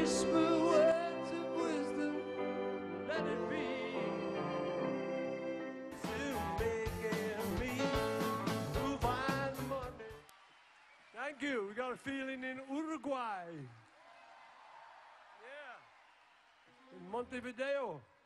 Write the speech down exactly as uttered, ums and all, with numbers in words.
whisper words of wisdom, let it be. To making me to find money. Thank you. We got a feeling in Uruguay. Yeah. In Montevideo.